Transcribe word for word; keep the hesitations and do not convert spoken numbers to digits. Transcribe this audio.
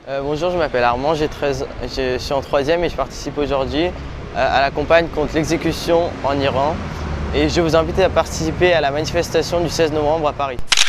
Euh, bonjour, je m'appelle Armand, j'ai treize, je suis en troisième et je participe aujourd'hui euh, à la campagne contre l'exécution en Iran. Et je vous invite à participer à la manifestation du seize novembre à Paris.